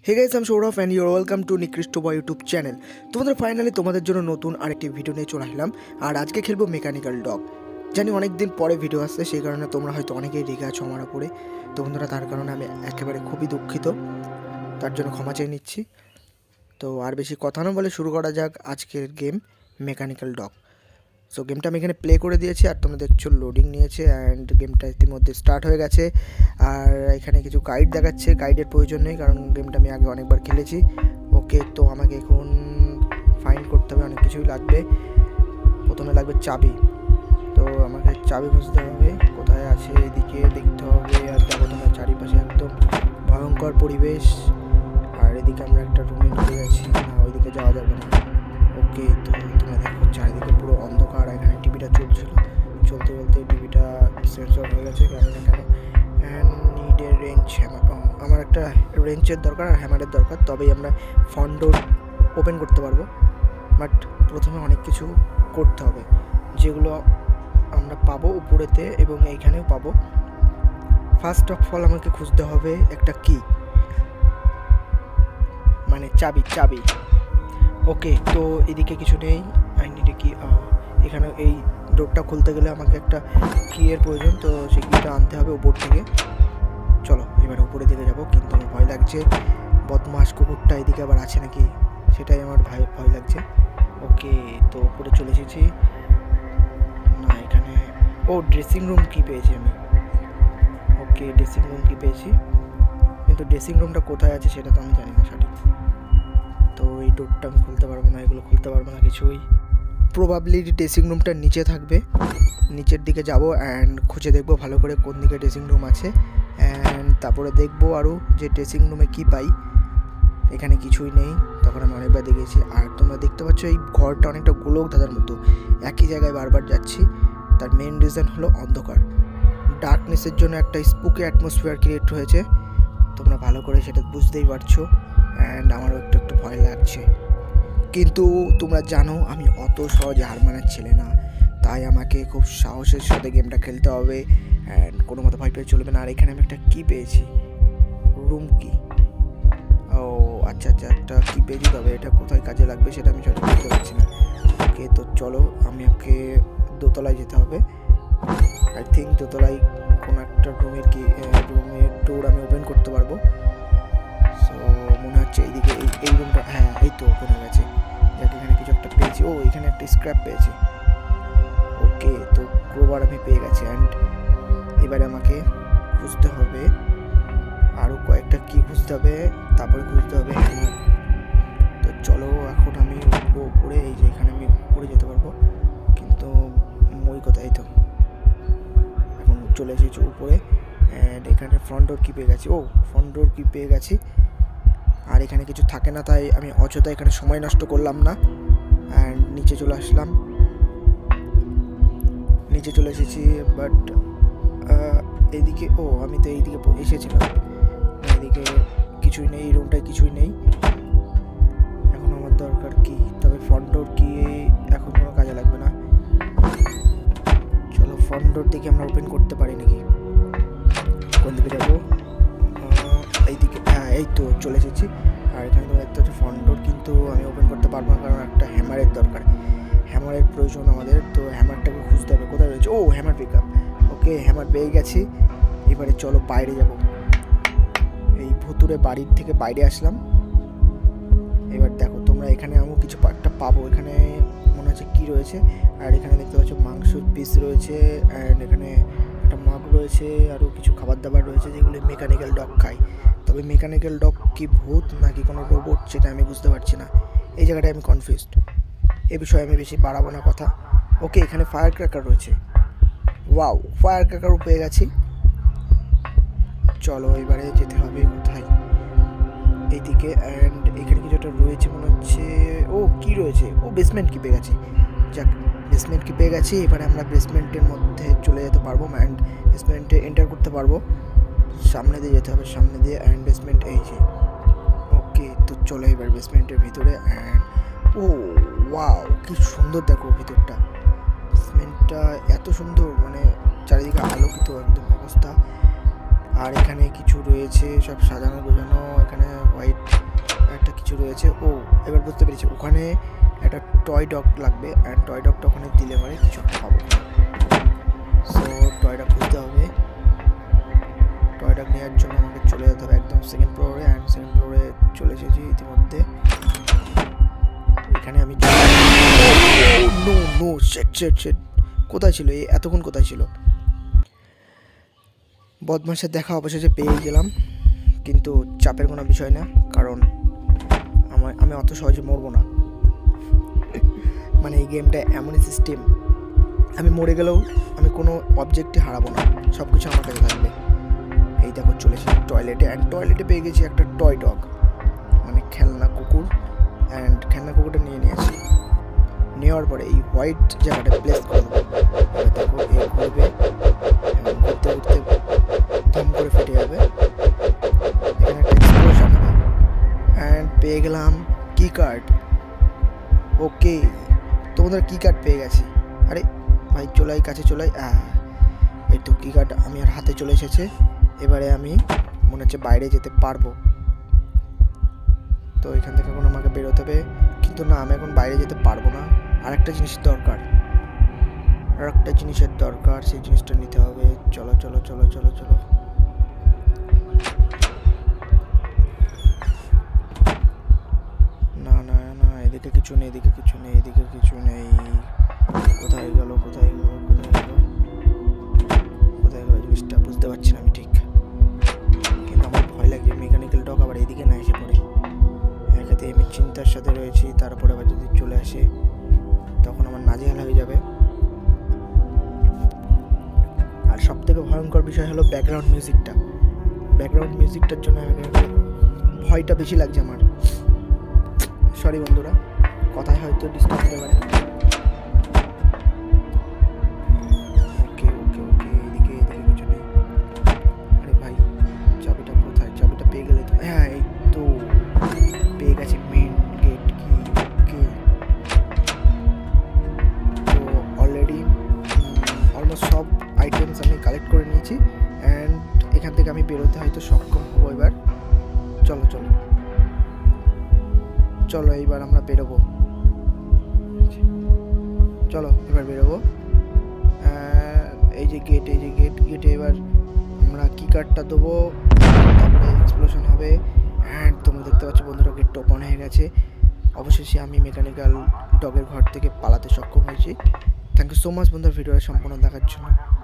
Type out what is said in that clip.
হে guys, আমি Sourav and you're welcome to Nikrishto boy YouTube channel. তোমাদের finally তোমাদের জন্য নতুন আরেকটি ভিডিও নিয়ে চলে আসলাম। আর আজকে খেলবো মেকানিক্যাল ডগ। জানি অনেক দিন পরে ভিডিও আসছে, সেই কারণে তোমরা হয়তো অনেকেই রেগে আছো আমার উপরে। তো বন্ধুরা, তার কারণে আমি একেবারে খুবই দুঃখিত, তার জন্য ক্ষমা চেয়ে নিচ্ছি। তো আর বেশি কথা না বলে শুরু করা যাক আজকের গেম মেকানিক্যাল ডগ। সো গেমটা আমি এখানে প্লে করে দিয়েছি, আর তোমরা দেখছো লোডিং নিয়েছে অ্যান্ড গেমটা ইতিমধ্যে স্টার্ট হয়ে গেছে। আর এখানে কিছু গাইড দেখাচ্ছে, গাইডের প্রয়োজন নেই কারণ গেমটা আমি আগে অনেকবার খেলেছি। ওকে, তো আমাকে এখন ফাইন্ড করতে হবে, অনেক কিছুই লাগবে। প্রথমে লাগবে চাবি, তো আমাকে চাবি খুঁজতে হবে কোথায় আছে, এদিকে দেখতে হবে। আর দেখো তোমরা চারিপাশে একদম ভয়ঙ্কর পরিবেশ। আর এদিকে আমরা একটা রুমে ঢুকে গেছি, না ওইদিকে যাওয়া যাবে না। ওকে, তো তোমরা দেখো চারিদিকে পুরো অন্ধকার। এখানে টিভিটা চলছিল, চলতে চলতে টিভিটা সেন্সর হয়ে গেছে কারণ এখানে নিড এ রেঞ্জ হ্যামার। আমার একটা রেঞ্চের দরকার আর হ্যামারের দরকার, তবেই আমরা ফ্রন্ট ডোর ওপেন করতে পারবো। বাট প্রথমে অনেক কিছু করতে হবে, যেগুলো আমরা পাবো উপরেতে এবং এইখানেও পাবো। ফার্স্ট অফ অল আমাকে খুঁজতে হবে একটা কি, মানে চাবি। ওকে, তো এদিকে কিছু নেই। আই নিড কি, এখানে এই ডোরটা খুলতে গেলে আমাকে একটা কি এর প্রয়োজন, তো সেই কিটা আনতে হবে উপর থেকে। চলো এবার উপরে দিকে যাবো, কিন্তু আমার ভয় লাগছে বদমাস কুকুরটা এদিকে আবার আছে নাকি, সেটাই আমার ভয় লাগছে। ওকে, তো উপরে চলে এসেছি। না এখানে, ও ড্রেসিং রুম কি পেয়েছি আমি। ওকে, ড্রেসিং রুম কি পেয়েছি, কিন্তু ড্রেসিং রুমটা কোথায় আছে সেটা তো আমি জানি না সঠিক। তো এই ডোরটা আমি খুলতে পারবো না, এগুলো খুলতে পারবো না কিছুই। প্রবাবলি ড্রেসিং রুমটা নিচে থাকবে, নিচের দিকে যাব অ্যান্ড খুঁজে দেখবো ভালো করে কোন দিকে ড্রেসিং রুম আছে। অ্যান্ড তারপরে দেখবো আরও যে ড্রেসিং রুমে কী পাই। এখানে কিছুই নেই, তখন আমি অনেকবার দেখেছি। আর তোমরা দেখতে পাচ্ছ এই ঘরটা অনেকটা গোলক ধাঁধার মতো, একই জায়গায় বারবার যাচ্ছি। তার মেন রিজন হলো অন্ধকার, ডার্কনেসের জন্য একটা স্পুকি অ্যাটমসফিয়ার ক্রিয়েট হয়েছে। তোমরা ভালো করে সেটা বুঝতেই পারছো, অ্যান্ড আমারও একটু একটু ভয় লাগছে। কিন্তু তোমরা জানো আমি অত সহজে হার মানার ছেলে না, তাই আমাকে খুব সাহসের সাথে গেমটা খেলতে হবে অ্যান্ড কোনো মতো ভয় পেয়ে চলবে না। আর এখানে আমি একটা কি পেয়েছি, রুম কি। ও আচ্ছা, একটা কি পেয়েছি, তবে এটা কোথায় কাজে লাগবে সেটা আমি সঠিক বুঝতে পারছি না। ওকে, তো চলো আমাকে দোতলায় যেতে হবে। আই থিঙ্ক দোতলায় কোনো একটা রুমের ডোর আমি ওপেন করতে পারবো। সো মনে হচ্ছে এইদিকে এই রুমটা, হ্যাঁ এই তো ওপেন হয়ে গেছে। যাক, এখানে কিছু একটা পেয়েছি। ও এখানে একটা স্ক্র্যাপ পেয়েছি। ওকে, তো ক্রোবার আমি পেয়ে গেছি। অ্যান্ড এবারে আমাকে খুঁজতে হবে আরও কয়েকটা কি খুঁজতে হবে, তারপরে খুঁজতে হবে হ্যামার। তো চলো এখন আমি উপরে, এই যে এখানে আমি উপরে যেতে পারবো, কিন্তু ওই কোথায়, তো এখন চলে এসেছি উপরে। অ্যান্ড এখানে ফ্রন্ট ডোর কি পেয়ে গেছি, ও ফ্রন্ট ডোর কি পেয়ে গেছি। আর এখানে কিছু থাকে না, তাই আমি অযথা এখানে সময় নষ্ট করলাম না অ্যান্ড নিচে চলে আসলাম। নিচে চলে এসেছি, বাট এইদিকে, ও আমি তো এইদিকে এসেছিলাম, এইদিকে কিছুই নেই, এই রুমটায় কিছুই নেই। এখন আমার দরকার কি, তবে ফ্রন্ট ডোর কি এখন কোনো কাজে লাগবে না। চলো ফ্রন্ট ডোর দিকে আমরা ওপেন করতে পারি নাকি, কোন দিকে যাবো, এইদিকে, হ্যাঁ এই তো চলে এসেছি। আর এখানে তো দেখতে হচ্ছে ফ্রন্ট ডোর, কিন্তু আমি ওপেন করতে পারবো না কারণ একটা হ্যামারের দরকার, হ্যামারের প্রয়োজন আমাদের। তো হ্যামারটাকে খুঁজতে হবে, কোথায় রয়েছে। ও hammer pick up, okay hammer পেয়ে গেছি। এবারে চলো বাইরে যাব, এই ভুতুরে বাড়ির থেকে বাইরে আসলাম। এবার দেখো তোমরা, এখানে আমি কিছু একটা পাবো, এখানে মনে হচ্ছে কী রয়েছে। আর এখানে দেখতে পাচ্ছ মাংসের পিস রয়েছে, অ্যান্ড এখানে একটা মগ রয়েছে, আরও কিছু খাবার দাবার রয়েছে যেগুলো মেকানিক্যাল ডগ খায়। তবে মেকানিক্যাল ডগ কি ভূত নাকি কোনো রোবট সেটা আমি বুঝতে পারছি না, এই জায়গাটায় আমি কনফিউজড। এ বিষয়ে আমি বেশি বাড়াবো না কথা। ওকে, এখানে ফায়ার ক্র্যাকার রয়েছে, ওয়াও ফায়ার ক্র্যাকারও পেয়ে গেছি। চলো এবারে যেতে হবে কোথায়, এইদিকে। অ্যান্ড এখানে কিছু একটা রয়েছে মনে হচ্ছে, ও কি রয়েছে, ও বেসমেন্ট কি পেয়ে গেছি। যাক, বেসমেন্ট কি পেয়ে গেছি। এবারে আমরা বেসমেন্টের মধ্যে চলে যেতে পারবো অ্যান্ড বেসমেন্টে এন্টার করতে পারবো। সামনে দিয়ে যেতে হবে, সামনে দিয়ে, অ্যান্ড বেসমেন্ট এই যে। ওকে, তো চলো এবার বেসমেন্টের ভিতরে। অ্যান্ড ও ওয়াও, কি সুন্দর দেখো ভিতরটা, বেসমেন্টটা এত সুন্দর, মানে চারিদিকে আলোকিত একদম অবস্থা। আর এখানে কিছু রয়েছে সব সাজানো গোছানো, এখানে হোয়াইট রয়েছে। ও এবার বুঝতে পেরেছি, ওখানে একটা টয় ডগ লাগবে, অ্যান্ড টয় ডগটা ওখানে দিলে পরে কিছু একটা পাবো। সো টয় ডগ খুঁজতে হবে। টয় ডগ নেওয়ার জন্য আমাকে চলে যেতে হবে একদম সেকেন্ড ফ্লোরে, অ্যান্ড সেকেন্ড ফ্লোরে চলে এসেছি ইতিমধ্যে। এখানে আমি নো নো শেট শেট শেট, কোথায় ছিল এতক্ষণ, কোথায় ছিল? বদমাসের দেখা অবশেষে পেয়ে গেলাম, কিন্তু চাপের কোনো বিষয় না, কারণ আমি অত সহজে মরবো না। মানে এই গেমটা এমনই সিস্টেম, আমি মরে গেলেও আমি কোনো অবজেক্টই হারাবো না, সব কিছু আমার কাছে থাকবে। এই দেখো চলে এসেছি টয়লেটে, অ্যান্ড টয়লেটে পেয়ে গেছি একটা টয় ডগ, মানে খেলনা কুকুর, অ্যান্ড খেলনা কুকুরটা নিয়েছি। নেওয়ার পরে এই হোয়াইট জায়গাটা প্লেস করে দেবো। দেখো এই ঘুরবে, ঘুরতে ঘুরতে ধম করে ফেটে যাবে, এখানে একটা এক্সপ্লোশন হবে, অ্যান্ড পেয়ে গেলাম কি কার্ড। ওকে, তোমাদের কি কার্ড পেয়ে গেছি। আরে ভাই চলাই, কাছে চলাই, এই তো কি কার্ড আমি আর হাতে চলে এসেছে। এবারে আমি মনে হচ্ছে বাইরে যেতে পারবো। তো এখান থেকে এখন আমাকে বেরোতে হবে, কিন্তু না, আমি এখন বাইরে যেতে পারবো না। আরেকটা জিনিসের দরকার, সেই জিনিসটা নিতে হবে। চলো চলো চলো চলো চলো, না না না, এদিকে কিছু নেই, এদিকে কিছু নেই, এদিকে কিছু নেই। কোথায় গেল কোথায় গেল কোথায় গেল কোথায় গেল জিনিসটা বুঝতে পারছি না আমি ঠিক, কিন্তু আমার ভয় লাগছে মেকানিক্যাল ডগ আবার এদিকে না এসে পড়ে। একাতে আমি চিন্তার সাথে রয়েছি, তারপরে আবার যদি চলে আসে তখন আমার নাজেহাল হয়ে যাবে। আর সব থেকে ভয়ঙ্কর বিষয় হলো ব্যাকগ্রাউন্ড মিউজিকটার জন্য ভয়টা বেশি লাগছে আমার। সরি বন্ধুরা, কথায় হয়তো ডিস্টার্ব হতে পারে। ওকে ওকে ওকে, এদিকে এদিকে কিছু নেই। আরে ভাই চাবিটা কোথায়? চাবিটা পেয়ে গেলে তো, হ্যাঁ এই তো পেয়ে গেছি মেন গেট কি। ওকে, তো অলরেডি অলমোস্ট সব আইটেমস আমি কালেক্ট করে নিয়েছি, অ্যান্ড এখান থেকে আমি বেরোতে হয়তো সক্ষম হবো এবার। চলো চলো চলো, এইবার আমরা বেরোবো। চলো এবার বেরোবো। এই যে গেট, গেটে এবার আমরা কি কার্ডটা দেবো, তারপরে এক্সপ্লোশন হবে, অ্যান্ড তোমরা দেখতে পাচ্ছ বন্ধুরা গেটটা ওপেন হয়ে গেছে। অবশেষে আমি মেকানিক্যাল ডগের ঘর থেকে পালাতে সক্ষম হয়েছি। থ্যাংক ইউ সো মাচ বন্ধুরা ভিডিওটা সম্পূর্ণ দেখার জন্য।